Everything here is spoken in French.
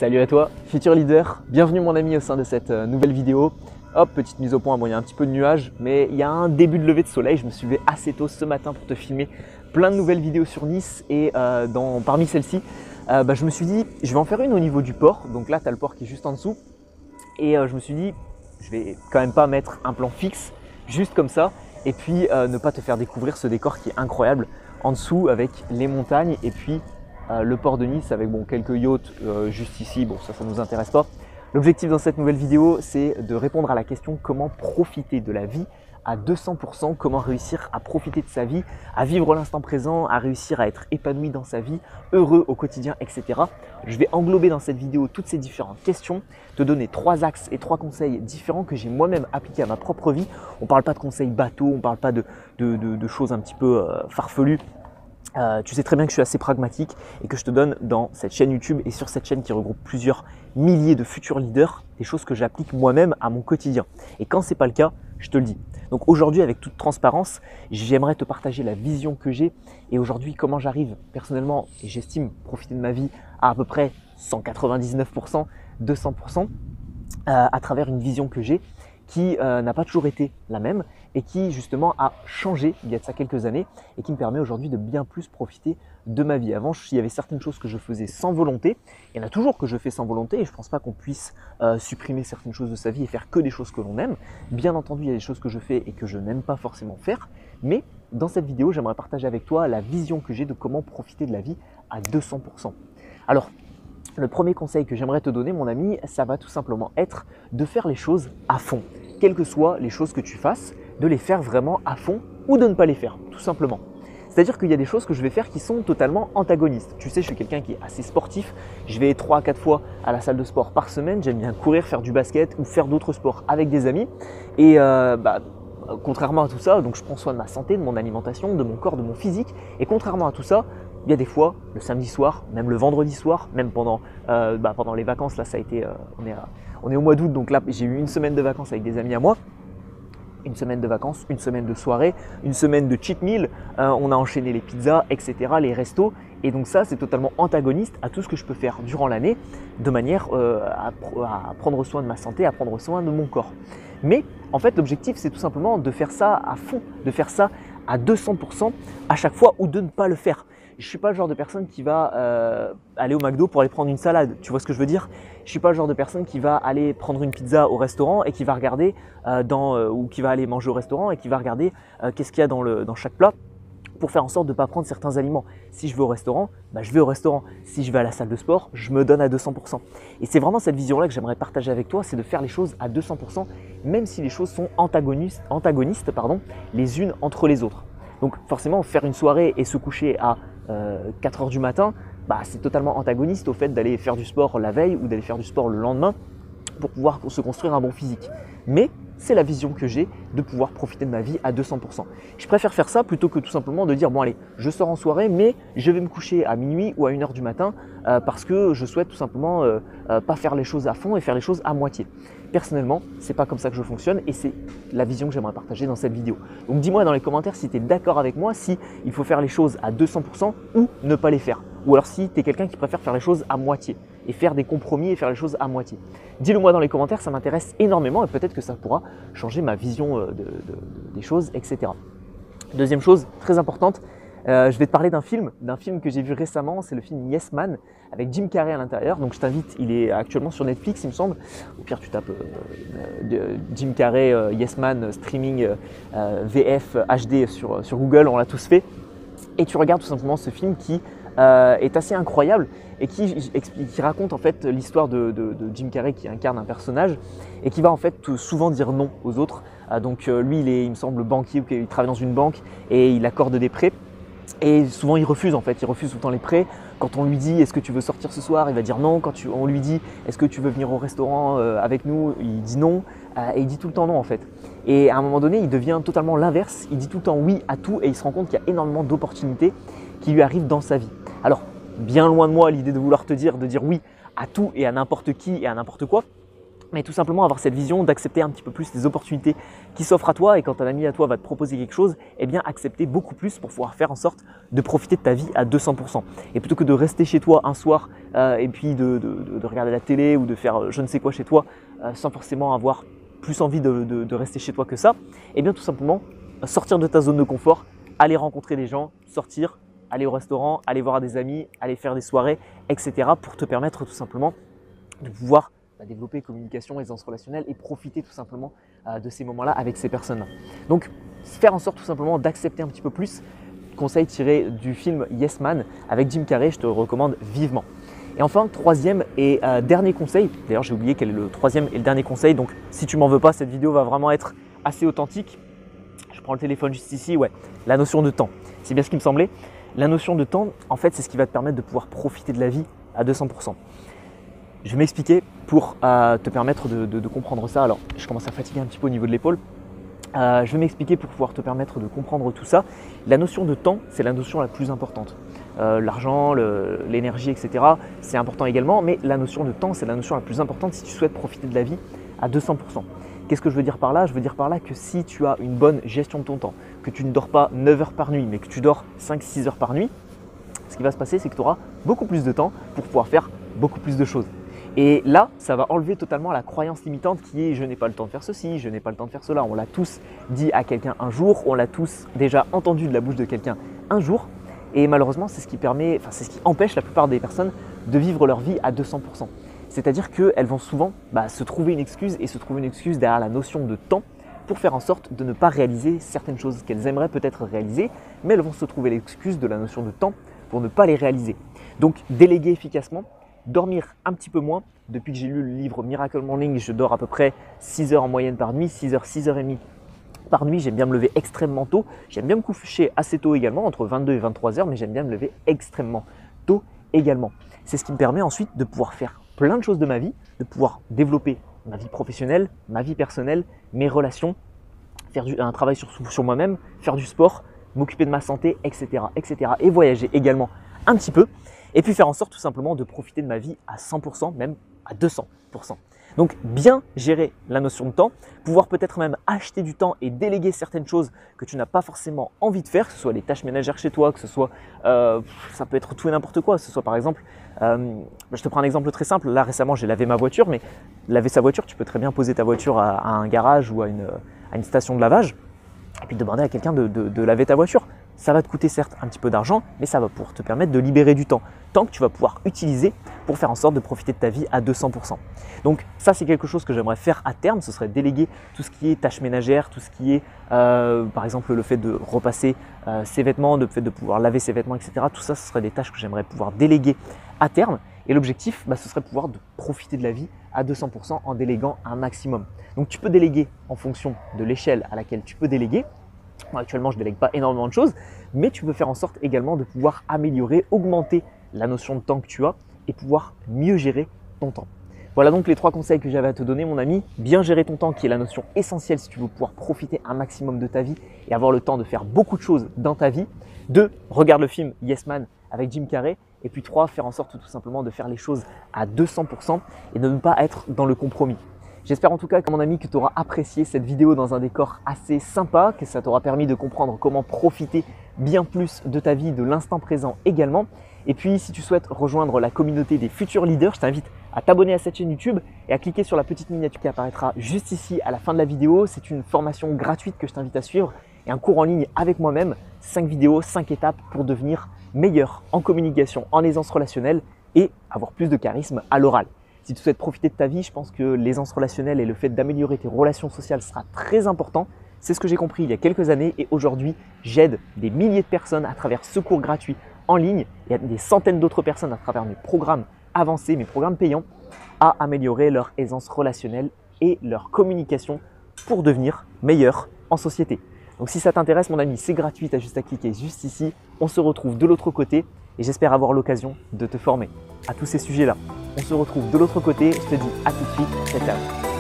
Salut à toi, futur leader, bienvenue mon ami au sein de cette nouvelle vidéo. Hop, petite mise au point, bon il y a un petit peu de nuages, mais il y a un début de lever de soleil. Je me suis levé assez tôt ce matin pour te filmer plein de nouvelles vidéos sur Nice et parmi celles-ci, je me suis dit, je vais en faire une au niveau du port. Donc là, tu as le port qui est juste en dessous et je me suis dit, je vais quand même pas mettre un plan fixe juste comme ça et puis ne pas te faire découvrir ce décor qui est incroyable en dessous avec les montagnes et puis le port de Nice avec quelques yachts juste ici. Bon, ça ne nous intéresse pas. L'objectif dans cette nouvelle vidéo, c'est de répondre à la question comment profiter de la vie à 200%, comment réussir à profiter de sa vie, à vivre l'instant présent, à réussir à être épanoui dans sa vie, heureux au quotidien, etc. Je vais englober dans cette vidéo toutes ces différentes questions, te donner 3 axes et 3 conseils différents que j'ai moi-même appliqués à ma propre vie. On ne parle pas de conseils bateaux, on ne parle pas de choses un petit peu farfelues. Tu sais très bien que je suis assez pragmatique et que je te donne dans cette chaîne YouTube et sur cette chaîne qui regroupe plusieurs milliers de futurs leaders des choses que j'applique moi-même à mon quotidien. Et quand ce n'est pas le cas, je te le dis. Donc aujourd'hui, avec toute transparence, j'aimerais te partager la vision que j'ai et aujourd'hui comment j'arrive personnellement, et j'estime profiter de ma vie à peu près 199%, 200% à travers une vision que j'ai qui n'a pas toujours été la même et qui justement a changé il y a de ça quelques années et qui me permet aujourd'hui de bien plus profiter de ma vie. Avant, il y avait certaines choses que je faisais sans volonté, il y en a toujours que je fais sans volonté et je ne pense pas qu'on puisse supprimer certaines choses de sa vie et faire que des choses que l'on aime. Bien entendu, il y a des choses que je fais et que je n'aime pas forcément faire, mais dans cette vidéo, j'aimerais partager avec toi la vision que j'ai de comment profiter de la vie à 200%. Alors, le premier conseil que j'aimerais te donner, mon ami, ça va tout simplement être de faire les choses à fond. Quelles que soient les choses que tu fasses, de les faire vraiment à fond ou de ne pas les faire, tout simplement. C'est-à-dire qu'il y a des choses que je vais faire qui sont totalement antagonistes. Tu sais, je suis quelqu'un qui est assez sportif. Je vais 3 à 4 fois à la salle de sport par semaine. J'aime bien courir, faire du basket ou faire d'autres sports avec des amis. Et contrairement à tout ça, donc je prends soin de ma santé, de mon alimentation, de mon corps, de mon physique. Et contrairement à tout ça, il y a des fois, le samedi soir, même le vendredi soir, même pendant les vacances, là ça a été, on est au mois d'août, donc là j'ai eu une semaine de vacances avec des amis à moi. Une semaine de vacances, une semaine de soirée, une semaine de cheat meal, on a enchaîné les pizzas, etc., les restos. Et donc ça, c'est totalement antagoniste à tout ce que je peux faire durant l'année de manière à prendre soin de ma santé, à prendre soin de mon corps. Mais en fait, l'objectif, c'est tout simplement de faire ça à fond, de faire ça à 200% à chaque fois ou de ne pas le faire. Je ne suis pas le genre de personne qui va aller au McDo pour aller prendre une salade, tu vois ce que je veux dire? Je ne suis pas le genre de personne qui va aller prendre une pizza au restaurant et qui va regarder ou qui va aller manger au restaurant et qui va regarder qu'est-ce qu'il y a dans chaque plat pour faire en sorte de ne pas prendre certains aliments. Si je vais au restaurant, je vais au restaurant. Si je vais à la salle de sport, je me donne à 200%. Et c'est vraiment cette vision-là que j'aimerais partager avec toi, c'est de faire les choses à 200%, même si les choses sont antagonistes les unes entre les autres. Donc forcément, faire une soirée et se coucher à 4 heures du matin, c'est totalement antagoniste au fait d'aller faire du sport la veille ou d'aller faire du sport le lendemain pour pouvoir se construire un bon physique. Mais c'est la vision que j'ai de pouvoir profiter de ma vie à 200%. Je préfère faire ça plutôt que tout simplement de dire bon allez, je sors en soirée mais je vais me coucher à minuit ou à 1 heure du matin parce que je souhaite tout simplement pas faire les choses à fond et faire les choses à moitié. Personnellement, c'est pas comme ça que je fonctionne et c'est la vision que j'aimerais partager dans cette vidéo. Donc dis-moi dans les commentaires si tu es d'accord avec moi, si il faut faire les choses à 200% ou ne pas les faire. Ou alors si tu es quelqu'un qui préfère faire les choses à moitié et faire des compromis et faire les choses à moitié. Dis-le moi dans les commentaires, ça m'intéresse énormément et peut-être que ça pourra changer ma vision des choses, etc. Deuxième chose très importante, je vais te parler d'un film que j'ai vu récemment, c'est le film Yes Man avec Jim Carrey à l'intérieur. Donc je t'invite, il est actuellement sur Netflix il me semble. Au pire tu tapes Jim Carrey Yes Man streaming VF HD sur Google, on l'a tous fait. Et tu regardes tout simplement ce film qui est assez incroyable et qui raconte en fait l'histoire de Jim Carrey qui incarne un personnage et qui va en fait souvent dire non aux autres. Donc lui il me semble banquier, il travaille dans une banque et il accorde des prêts. Et souvent il refuse tout le temps les prêts. Quand on lui dit est-ce que tu veux sortir ce soir, il va dire non. Quand on lui dit est-ce que tu veux venir au restaurant avec nous, il dit non. Et il dit tout le temps non en fait. Et à un moment donné il devient totalement l'inverse, il dit tout le temps oui à tout et il se rend compte qu'il y a énormément d'opportunités qui lui arrivent dans sa vie. Alors bien loin de moi l'idée de vouloir de dire oui à tout et à n'importe qui et à n'importe quoi. mais tout simplement avoir cette vision d'accepter un petit peu plus les opportunités qui s'offrent à toi, et quand un ami à toi va te proposer quelque chose, eh bien accepter beaucoup plus pour pouvoir faire en sorte de profiter de ta vie à 200%. Et plutôt que de rester chez toi un soir et puis de regarder la télé ou de faire je ne sais quoi chez toi sans forcément avoir plus envie de rester chez toi que ça, eh bien tout simplement sortir de ta zone de confort, aller rencontrer des gens, sortir, aller au restaurant, aller voir des amis, aller faire des soirées, etc. pour te permettre tout simplement de pouvoir développer communication, aisance relationnelle et profiter tout simplement de ces moments-là avec ces personnes-là. Donc, faire en sorte tout simplement d'accepter un petit peu plus. Conseil tiré du film Yes Man avec Jim Carrey, je te le recommande vivement. Et enfin, troisième et dernier conseil, d'ailleurs j'ai oublié quel est le troisième et le dernier conseil, donc si tu m'en veux pas, cette vidéo va vraiment être assez authentique. Je prends le téléphone juste ici, ouais, la notion de temps, c'est bien ce qui me semblait. La notion de temps, en fait, c'est ce qui va te permettre de pouvoir profiter de la vie à 200%. Je vais m'expliquer pour te permettre de comprendre ça. Alors, je commence à fatiguer un petit peu au niveau de l'épaule. Je vais m'expliquer pour pouvoir te permettre de comprendre tout ça. La notion de temps, c'est la notion la plus importante. L'argent, l'énergie, etc. c'est important également, mais la notion de temps, c'est la notion la plus importante si tu souhaites profiter de la vie à 200%. Qu'est-ce que je veux dire par là? Je veux dire par là que si tu as une bonne gestion de ton temps, que tu ne dors pas 9 heures par nuit, mais que tu dors 5-6 heures par nuit, ce qui va se passer, c'est que tu auras beaucoup plus de temps pour pouvoir faire beaucoup plus de choses. Et là, ça va enlever totalement la croyance limitante qui est « je n'ai pas le temps de faire ceci, je n'ai pas le temps de faire cela ». On l'a tous dit à quelqu'un un jour, on l'a tous déjà entendu de la bouche de quelqu'un un jour. Et malheureusement, c'est ce qui empêche la plupart des personnes de vivre leur vie à 200%. C'est-à-dire qu'elles vont souvent se trouver une excuse et se trouver une excuse derrière la notion de temps pour faire en sorte de ne pas réaliser certaines choses qu'elles aimeraient peut-être réaliser, mais elles vont se trouver l'excuse de la notion de temps pour ne pas les réaliser. Donc, déléguer efficacement, dormir un petit peu moins. Depuis que j'ai lu le livre Miracle Morning, je dors à peu près 6 heures en moyenne par nuit, 6 heures, 6 heures et demie par nuit. J'aime bien me lever extrêmement tôt. J'aime bien me coucher assez tôt également, entre 22 et 23 heures, mais j'aime bien me lever extrêmement tôt également. C'est ce qui me permet ensuite de pouvoir faire plein de choses de ma vie, de pouvoir développer ma vie professionnelle, ma vie personnelle, mes relations, faire un travail sur moi-même, faire du sport, m'occuper de ma santé, etc., etc. et voyager également un petit peu. Et puis faire en sorte tout simplement de profiter de ma vie à 100%, même à 200%. Donc bien gérer la notion de temps, pouvoir peut-être même acheter du temps et déléguer certaines choses que tu n'as pas forcément envie de faire, que ce soit les tâches ménagères chez toi, que ce soit, ça peut être tout et n'importe quoi, que ce soit par exemple, je te prends un exemple très simple, là récemment j'ai lavé ma voiture, mais laver sa voiture, tu peux très bien poser ta voiture à un garage ou à une station de lavage et puis demander à quelqu'un de laver ta voiture. Ça va te coûter certes un petit peu d'argent, mais ça va pouvoir te permettre de libérer du temps que tu vas pouvoir utiliser pour faire en sorte de profiter de ta vie à 200%. Donc ça, c'est quelque chose que j'aimerais faire à terme, ce serait déléguer tout ce qui est tâches ménagères, tout ce qui est par exemple le fait de repasser ses vêtements, le fait de pouvoir laver ses vêtements, etc. Tout ça, ce serait des tâches que j'aimerais pouvoir déléguer à terme. Et l'objectif, ce serait pouvoir profiter de la vie à 200% en déléguant un maximum. Donc tu peux déléguer en fonction de l'échelle à laquelle tu peux déléguer. Moi, actuellement, je ne délègue pas énormément de choses, mais tu peux faire en sorte également de pouvoir améliorer, augmenter la notion de temps que tu as et pouvoir mieux gérer ton temps. Voilà donc les 3 conseils que j'avais à te donner, mon ami. Bien gérer ton temps, qui est la notion essentielle si tu veux pouvoir profiter un maximum de ta vie et avoir le temps de faire beaucoup de choses dans ta vie. 2, regarde le film Yes Man avec Jim Carrey. Et puis 3, faire en sorte tout simplement de faire les choses à 200% et de ne pas être dans le compromis. J'espère en tout cas, mon ami, que tu auras apprécié cette vidéo dans un décor assez sympa, que ça t'aura permis de comprendre comment profiter bien plus de ta vie, de l'instant présent également. Et puis, si tu souhaites rejoindre la communauté des futurs leaders, je t'invite à t'abonner à cette chaîne YouTube et à cliquer sur la petite miniature qui apparaîtra juste ici à la fin de la vidéo. C'est une formation gratuite que je t'invite à suivre et un cours en ligne avec moi-même. 5 vidéos, 5 étapes pour devenir meilleur en communication, en aisance relationnelle et avoir plus de charisme à l'oral. Si tu souhaites profiter de ta vie, je pense que l'aisance relationnelle et le fait d'améliorer tes relations sociales sera très important. C'est ce que j'ai compris il y a quelques années et aujourd'hui, j'aide des milliers de personnes à travers ce cours gratuit en ligne et des centaines d'autres personnes à travers mes programmes avancés, mes programmes payants, à améliorer leur aisance relationnelle et leur communication pour devenir meilleurs en société. Donc si ça t'intéresse, mon ami, c'est gratuit, tu as juste à cliquer juste ici. On se retrouve de l'autre côté et j'espère avoir l'occasion de te former à tous ces sujets-là. On se retrouve de l'autre côté, je te dis à tout de suite, ciao ciao.